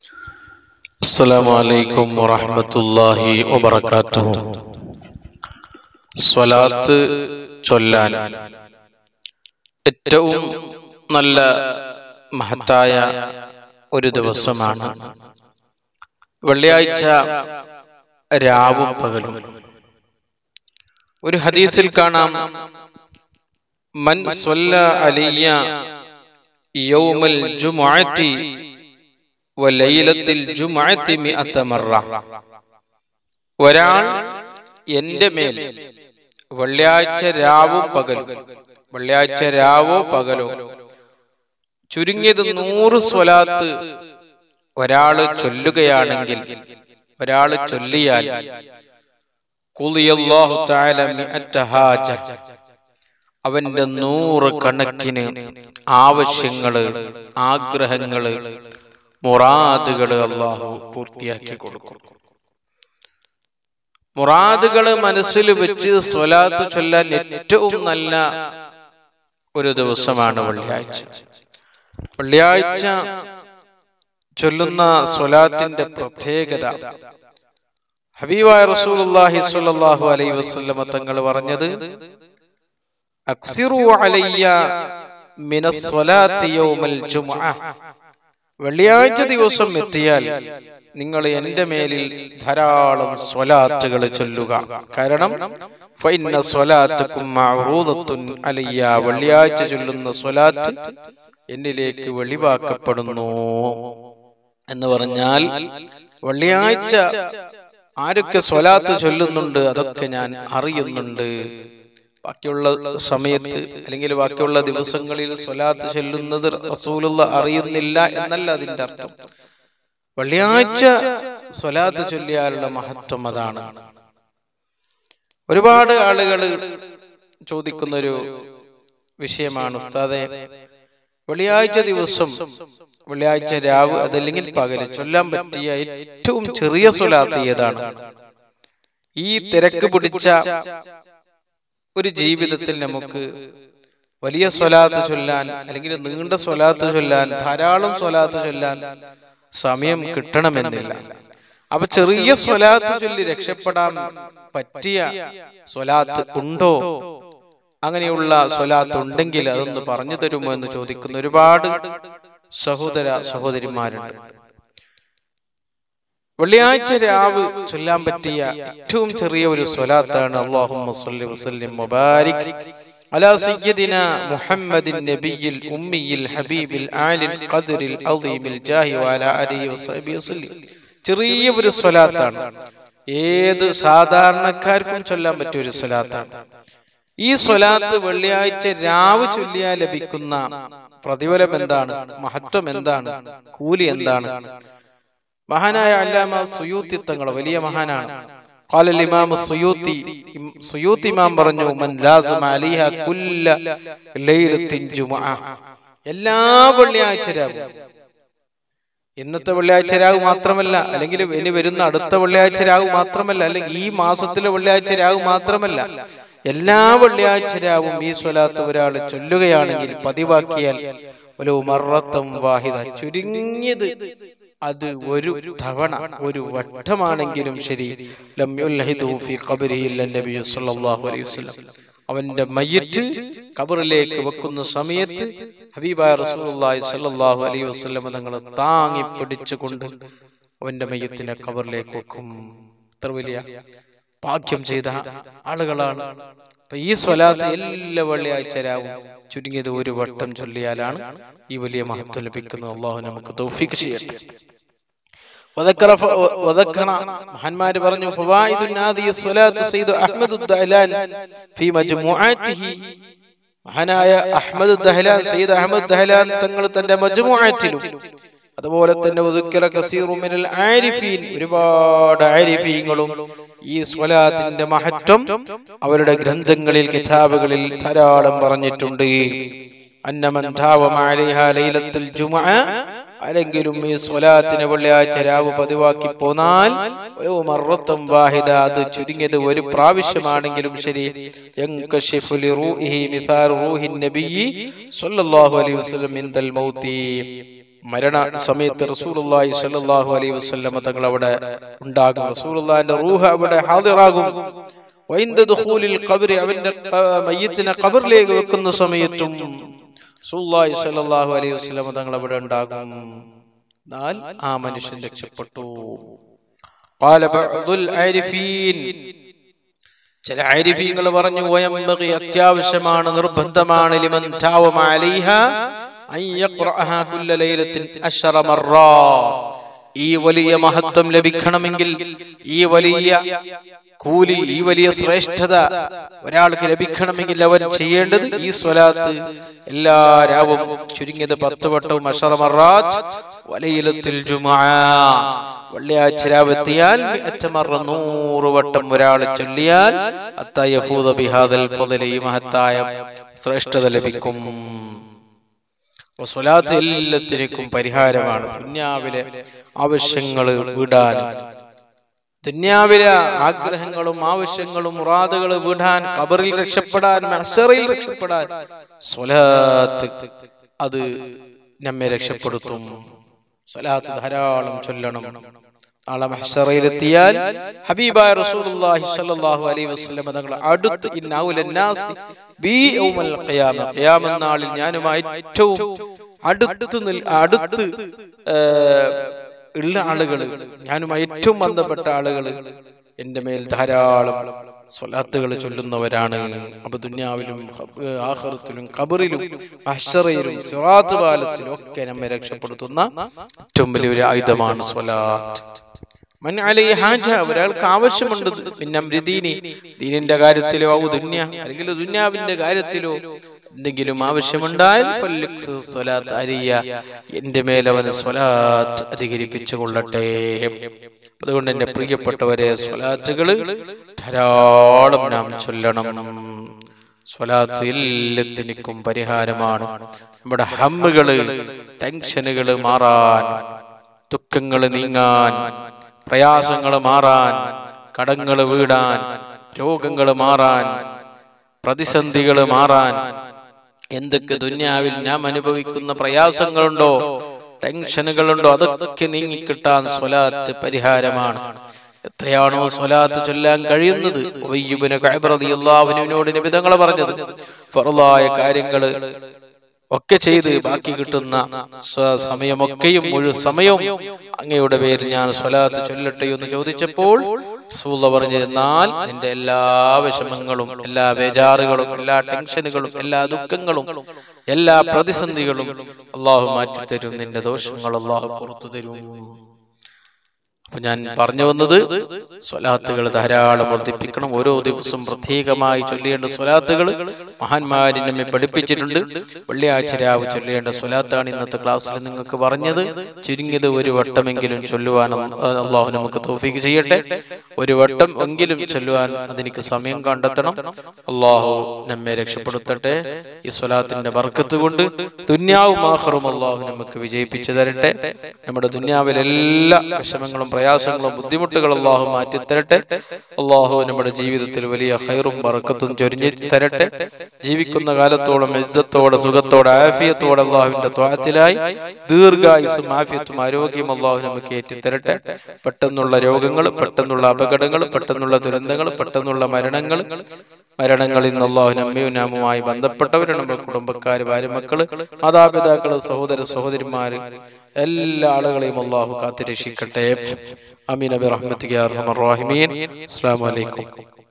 അസ്സലാമു അലൈക്കും വറഹ്മത്തുള്ളാഹി വബറകാതുഹു. സ്വലാത്ത് ചൊല്ലാൻ ഏറ്റവും നല്ല മഹത്തായ ഒരു ദിവസമാണ് വെള്ളിയാഴ്ച രാവും പകലും. ഒരു ഹദീസിൽ കാണാം, മൻ സ്വല്ല അലയ്യ യൗമൽ ജുമുഅത്തി വലൈലത്തിൽ ജുമുഅത്തി മിഅത മറ. ഒരാൾ എന്റെ മേൽ വെള്ളിയാഴ്ച രാവും പകലും, വെള്ളിയാഴ്ച രാവോ പകലോ ചുരുങ്ങിയത് 100 സ്വലാത്ത് ഒരാള് ചൊല്ലുകയാണെങ്കിൽ, ഒരാള് ചൊല്ലിയാൽ ഖുളിയല്ലാഹു തആല മിഅത ഹാജ, അവന്റെ 100 കണക്കിന് ആവശ്യങ്ങള്, ആഗ്രഹങ്ങള്, മുറാദുകള് അല്ലാഹു പൂർത്തിയാക്കി കൊടുക്കും. മുറാദുകള് മനസ്സിൽ വെച്ച് സ്വലാത്ത് ചൊല്ലാൻ ഏറ്റവും നല്ല ഒരു ദിവസമാണ് വെള്ളിയാഴ്ച. വെള്ളിയാഴ്ച ചൊല്ലുന്ന സ്വലാത്തിന്റെ പ്രത്യേകത, ഹബീബായ റസൂലുള്ളാഹി സ്വല്ലല്ലാഹു അലൈഹി വസല്ലം തങ്ങൾ പറഞ്ഞത്, അക്സിറു അലയ്യ മിനസ് സ്വലാത്തി യൗമൽ ജുമുഅ. വെള്ളിയാഴ്ച ദിവസം എത്തിയാൽ നിങ്ങൾ എന്റെ മേലിൽ ധാരാളം സ്വലാത്തുകൾ ചൊല്ലുക. കാരണം ഫഇന്ന സ്വലാത്തകും മഅറൂദത്തുൻ അലയ്യ, വെള്ളിയാഴ്ച ചൊല്ലുന്ന സ്വലാത്ത് എന്നിലേക്ക് വെളിവാക്കപ്പെടുന്നു എന്ന് പറഞ്ഞാൽ, വെള്ളിയാഴ്ച ആരൊക്കെ സ്വലാത്ത് ചൊല്ലുന്നുണ്ട് അതൊക്കെ ഞാൻ അറിയുന്നുണ്ട്. ബാക്കിയുള്ള സമയത്ത് അല്ലെങ്കിൽ ബാക്കിയുള്ള ദിവസങ്ങളിൽ സ്വലാത്ത് ചൊല്ലുന്നത് റസൂലുള്ള അറിയുന്നില്ല എന്നല്ല അതിന്റെ അർത്ഥം. വെള്ളിയാഴ്ച സ്വലാത്ത് ചൊല്ലിയാലുള്ള മഹത്വം അതാണ്. ഒരുപാട് ആളുകൾ ചോദിക്കുന്നൊരു വിഷയമാണ്, ഉസ്താദേ, വെള്ളിയാഴ്ച ദിവസം, വെള്ളിയാഴ്ച രാവ് അതല്ലെങ്കിൽ പകല് ചൊല്ലാൻ പറ്റിയ ഏറ്റവും ചെറിയ സ്വലാത്ത് ഏതാണ്? ഈ തിരക്ക് പിടിച്ച ഒരു ജീവിതത്തിൽ നമുക്ക് വലിയ സ്വലാത്ത് ചൊല്ലാൻ അല്ലെങ്കിൽ നീണ്ട സ്വലാത്ത് ചൊല്ലാൻ, ധാരാളം സ്വലാത്ത് ചൊല്ലാൻ സമയം കിട്ടണമെന്നില്ല. അപ്പൊ ചെറിയ സ്വലാത്ത് ചൊല്ലി രക്ഷപ്പെടാൻ പറ്റിയ സ്വലാത്ത് ഉണ്ടോ? അങ്ങനെയുള്ള സ്വലാത്ത് ഉണ്ടെങ്കിൽ അതൊന്ന് പറഞ്ഞു തരുമോ എന്ന് ചോദിക്കുന്ന ഒരുപാട് സഹോദര സഹോദരിമാരുണ്ട്. വെള്ളിയാഴ്ച രാവ് ചൊല്ലാൻ പറ്റിയ ഏറ്റവും ചെറിയ ഒരു സ്വലാത്താണ് അല്ലാഹുമ്മ സ്വല്ലി വസല്ലിം വബാരിക് അലാ സയ്യിദിനാ മുഹമ്മദിൻ നബിയിൽ ഉമ്മിയിൽ ഹബീബിൽ ആലിൽ ഖദ്രിൽ അളീമിൽ ജാഹി വഅലാ ആലിഹി വസഹ്ബിഹി വസല്ലം. ചെറിയ ഒരു സ്വലാത്താണ്, ഏത് സാധാരണക്കാർക്കും ചൊല്ലാൻ പറ്റിയ ഒരു സ്വലാത്താണ്. ഈ സ്വലാത്ത് വെള്ളിയാഴ്ച രാവ് ചൊല്ലിയാൽ ലഭിക്കുന്ന പ്രതിഫലം എന്താണ്, മഹത്വം എന്താണ്, കൂലി എന്താണ്? മഹാനായ അല്ലാമ സുയൂത്തി തങ്ങൾ വലിയ മഹാനാണ്. ഖാലൽ ഇമാം സുയൂത്തി ഇമാം പറഞ്ഞു, മൻ ലാസിമ അലൈഹ കുല്ല ലൈലത്തിൻ ജുമുഅ, എല്ലാ വെള്ളിയാഴ്ച രാവും, ഇന്നത്തെ വെള്ളിയാഴ്ച രാവ് മാത്രമല്ല, അല്ലെങ്കിൽ ഇനി വരുന്ന അടുത്ത വെള്ളിയാഴ്ച രാവ് മാത്രമല്ല, അല്ലെങ്കിൽ ഈ മാസത്തിലെ വെള്ളിയാഴ്ച രാവ് മാത്രമല്ല, എല്ലാ വെള്ളിയാഴ്ച രാവും ഈ സ്വലാത്ത് ഒരാൾ ചൊല്ലുകയാണെങ്കിൽ, പതിവാക്കിയാൽ ഒരു മറത്തം വാഹിദ, ചുരുങ്ങിയത് അത് ഒരു തവണ, ഒരു വട്ടമാണെങ്കിലും ശരി, ലം യുൽഹിദു ഫീ ഖബ്രിഹി നബി സല്ലല്ലാഹു അലൈഹി വസല്ലം, അവന്റെ മയ്യിത്ത് ഖബറിലേക്ക് വെക്കുന്ന സമയത്ത് ഹബീബായ റസൂലുള്ളാഹി സ്വല്ലല്ലാഹു അലൈഹി വസല്ലം തങ്ങൾ താങ്ങി പിടിച്ചുകൊണ്ട് അവന്റെ മയ്യിത്തിനെ ഖബറിലേക്ക് വെക്കും. എത്ര വലിയ ഭാഗ്യം ചെയ്ത ആളുകളാണ്. അപ്പൊ ഈ സ്വലാത്ത് എല്ലാ വെള്ളിയാഴ്ച രാവും ചുരുങ്ങിയത് ഒരു വട്ടം ചൊല്ലിയാലാണ് ഈ വലിയ മഹത്വം ലഭിക്കുന്നത്. അല്ലാഹു നമുക്ക് തൗഫീഖ് ചെയ്യട്ടെ. മഹാന്മാര് പറഞ്ഞു, ഫവായിദുൻ ഹാദിഹി സ്വലാത്ത് സയ്യിദ് അഹ്മദ് ദഹ്ലാൻ ഫീ മജ്മുഅത്തിഹി, മഹാനായ Ahmad Dahlan, Sayyid Ahmad Dahlan തങ്ങൾ തന്റെ മജ്മുഅത്തിലും, അതുപോലെ തന്നെ ഉദ്കിറ കസീറു മിനൽ ആരിഫീൻ, ഒരുപാട് ആരിഫീങ്ങളും ഈ സ്വലാത്തിന്റെ മഹത്വം അവരുടെ ഗ്രന്ഥങ്ങളിൽ, കിതാബുകളിൽ ധാരാളം പറഞ്ഞിട്ടുണ്ട്. അന്നമൻ ദാവമ അലൈഹാ ലൈലത്തുൽ ജുമുഅ, ആരെങ്കിലും ഈ സ്വലാത്തിന് വെള്ളിയാഴ്ച രാവ് പതിവാക്കി പോന്നാൽ ഒരു മറത്തം വാഹിദ, അത് ചുരുങ്ങിയത് ഒരു പ്രാവശ്യമാണെങ്കിലും ശരി, യൻകശിഫു ലിറൂഹിഹി മിസാർ റൂഹിൻ നബിയ്യി സ്വല്ലല്ലാഹു അലൈഹി വസല്ലം ഇൻദൽ മൗതി, മരണ സമയത്ത് റസൂലുള്ളാഹി സ്വല്ലല്ലാഹു അലൈഹി വസല്ലം തങ്ങൾ അവിടെ ഉണ്ടാകും. റസൂലുള്ളാഹിന്റെ റൂഹ് അവിടെ ഹാദിറാകും. വഇൻദ ദുഖൂലിൽ ഖബ്രി, അവന്റെ മയ്യിത്തിനെ ഖബറിലേക്ക് വെക്കുന്ന സമയത്തും റസൂലുള്ളാഹി സ്വല്ലല്ലാഹു അലൈഹി വസല്ലം തങ്ങൾ അവിടെ ഉണ്ടാകും. എന്നാൽ ആ മനുഷ്യൻ രക്ഷപ്പെട്ടു. ഖാല ബഅദുൽ ആരിഫീൻ, ചില ആരിഫീങ്ങൾ പറഞ്ഞു, വയംബഗി, അത്യാവശ്യമാണ്, നിർബന്ധമാണ്, ലിമൻ താവമ അലൈഹാ അൻ യഖറഅഹാ കുല്ല ലൈലത്തിൻ 10 മർറാ. ഈ വലിയ മഹത്വം ലഭിക്കണമെങ്കിൽ, ഈ വലിയ കൂലി, ഈ വലിയ ശ്രേഷ്ഠത ഒരാൾക്ക് ലഭിക്കണമെങ്കിൽ അവൻ ചെയ്യേണ്ടത് ഈ സ്വലാത്ത് എല്ലാ രാവും ചുരുങ്ങിയത് 10 വട്ടവും 10 മർറാത്ത് വലൈലത്തുൽ ജുമുഅ, വെള്ളിയാഴ്ച രാവെത്തിയാൽ 100 വട്ടം ഒരാൾ ചൊല്ലിയാൽ ഹത്താ യഫൂദ ബിഹാദൽ ഫളി, ഈ മഹത്തായ ശ്രേഷ്ഠത ലഭിക്കും. സ്വലാത്ത് എല്ലാത്തിനും പരിഹാരമാണ്. ദുനിയാവിലെ ആവശ്യങ്ങൾ വിടാൻ, ദുനിയാവിലെ ആഗ്രഹങ്ങളും ആവശ്യങ്ങളും മുറാദുകൾ വിടാൻ, ഖബറിൽ രക്ഷപ്പെടാൻ, മഹ്ശറിൽ രക്ഷപ്പെടാൻ സ്വലാത്ത് അത് നമ്മെ രക്ഷപ്പെടുത്തും. സ്വലാത്ത് ധാരാളം ചൊല്ലണം. നാളെ മഹ്ശറിലെത്തിയാൽ ഹബീബായ റസൂലുള്ളാഹി സ്വല്ലല്ലാഹു അലൈഹി വസല്ലം തങ്ങൾ അടുത്ത്, ഇന്ന ഔലൻ നാസി ബി യൗമൽ ഖിയാമ, ഖിയാമത്ത് നാളിൽ ഞാനുമായി ഏറ്റവും അടുത്ത് ഉള്ള ആളുകൾ, ഞാനുമായി ഏറ്റവും ബന്ധപ്പെട്ട ആളുകൾ എന്റെ മേൽ ധാരാളം സ്വലാത്തുകൾ ചൊല്ലുന്നവരാണ്. അപ്പൊ ദുനിയാവിലും ആഖിറത്തിലും ഖബറിലും മഹ്ശറിലും സിറാത്ത് പാലത്തിലും ഒക്കെ നമ്മെ രക്ഷപ്പെടുത്തുന്ന ഏറ്റവും വലിയൊരു ആയുധമാണ് സ്വലാത്ത്. മൻ അലൈഹി ഹാജ, ഒരാൾക്ക് ആവശ്യമുണ്ട്, ദീനിന്റെ കാര്യത്തിലോ ഔ ദുനിയ, അല്ലെങ്കിൽ ദുനിയാവിന്റെ കാര്യത്തിലോ എന്തെങ്കിലും ആവശ്യമുണ്ടായാൽ സ്വലാത്ത് അരിയ, എന്റെ മേൽ അവന് സ്വലാത്ത് അധികരിപ്പിച്ചു കൊള്ളട്ടെ. അതുകൊണ്ട് എന്റെ പ്രിയപ്പെട്ടവരെ, സ്വലാത്തുകൾ ധാരാളം നാം ചൊല്ലണം. സ്വലാത്ത് എല്ലാത്തിനും പരിഹാരമാണ്. നമ്മുടെ ഹമ്മുകള്, ടെൻഷനുകൾ മാറാൻ, ദുഃഖങ്ങൾ നീങ്ങാൻ, പ്രയാസങ്ങൾ മാറാൻ, കടങ്ങൾ വീടാൻ, രോഗങ്ങൾ മാറാൻ, പ്രതിസന്ധികൾ മാറാൻ, എന്തൊക്കെ ദുനിയാവിൽ നാം അനുഭവിക്കുന്ന പ്രയാസങ്ങളുണ്ടോ, ടെൻഷനുകളുണ്ടോ, അതൊക്കെ നീങ്ങിക്കിട്ടാൻ സ്വലാത്ത് പരിഹാരമാണ്. എത്രയാണോ സ്വലാത്ത് ചൊല്ലാൻ കഴിയുന്നത്, ഉബയ്യ് ഇബ്നു കഅബ് റളിയല്ലാഹു അൻഹുവിനോട് നബി തങ്ങൾ പറഞ്ഞത്, ഫർളായ കാര്യങ്ങൾ ഒക്കെ ചെയ്ത് ബാക്കി കിട്ടുന്ന സമയമൊക്കെയും മുഴുവൻ സമയവും അങ്ങയുടെ പേരിൽ ഞാൻ സ്വലാത്ത് ചൊല്ലട്ടെ എന്ന് ചോദിച്ചപ്പോൾ റസൂലുള്ളാഹി പറഞ്ഞു, എന്നാൽ നിന്റെ എല്ലാ വിഷമങ്ങളും, എല്ലാ ബേജാറുകളും, എല്ലാ ടെൻഷനുകളും, എല്ലാ ദുഃഖങ്ങളും, എല്ലാ പ്രതിസന്ധികളും അല്ലാഹു മാറ്റിത്തരും, നിന്റെ ദോഷങ്ങൾ അല്ലാഹു പുറത്തു തരും. അപ്പൊ ഞാൻ പറഞ്ഞു വന്നത്, സ്വലാത്തുകൾ ധാരാളം വർദ്ധിപ്പിക്കണം. ഓരോ ദിവസവും പ്രത്യേകമായി ചൊല്ലേണ്ട സ്വലാത്തുകൾ മഹാന്മാര് നമ്മെ പഠിപ്പിച്ചിട്ടുണ്ട്. വെള്ളിയാഴ്ച രാവ് ചൊല്ലേണ്ട സ്വലാത്താണ് ഇന്നത്തെ ക്ലാസ്സിൽ നിങ്ങൾക്ക് പറഞ്ഞത്. ചുരുങ്ങിയത് ഒരു വട്ടമെങ്കിലും ചൊല്ലുവാൻ അള്ളാഹു നമുക്ക് തൗഫീഖ് ചെയ്യട്ടെ. ഒരു വട്ടം എങ്കിലും ചൊല്ലുവാൻ അതെനിക്ക് സമയം കണ്ടെത്തണം. അള്ളാഹു നമ്മെ രക്ഷപ്പെടുത്തട്ടെ. ഈ സ്വലാത്തിന്റെ ബർക്കത്ത് കൊണ്ട് ദുനിയാവും ആഖിറവും അള്ളാഹു നമുക്ക് വിജയിപ്പിച്ചു തരട്ടെ. നമ്മുടെ ദുനിയാവിലെ എല്ലാ വിഷമങ്ങളും പ്രയാസങ്ങളും ബുദ്ധിമുട്ടുകളും അള്ളാഹു മാറ്റി തരട്ടെ. അള്ളാഹു നമ്മുടെ ജീവിതത്തിൽ വലിയ ഖൈറും ബർക്കത്തും ചൊരിഞ്ഞു തരട്ടെ. ജീവിക്കുന്ന കാലത്തോളം ഇസ്സത്തോടെ, സുഖത്തോടെ, ആഫിയത്തോടെ അള്ളാഹുവിന്റെ ത്വാഅത്തിലായി ദീർഘായുസ്സും ആഫിയത്തും ആരോഗ്യം അള്ളാഹു നമുക്ക് ഏറ്റിത്തരട്ടെ. പെട്ടെന്നുള്ള രോഗങ്ങൾ, പെട്ടെന്നുള്ള അപകടങ്ങൾ, പെട്ടെന്നുള്ള ദുരന്തങ്ങൾ, പെട്ടെന്നുള്ള മരണങ്ങളിൽ നിന്ന് അള്ളാഹു നമ്മയും നാമുമായി ബന്ധപ്പെട്ടവരും നമ്മുടെ കുടുംബക്കാര്, ഭാര്യമക്കള്, മാതാപിതാക്കള്, സഹോദര സഹോദരിമാര്, എല്ലാ ആളുകളെയും അള്ളാഹു കാത്തുരക്ഷിക്കട്ടെ. ആമീൻ ബിറഹ്മതിക യാ അർഹമർ റഹീമീൻ. അസ്സലാമു അലൈക്കും.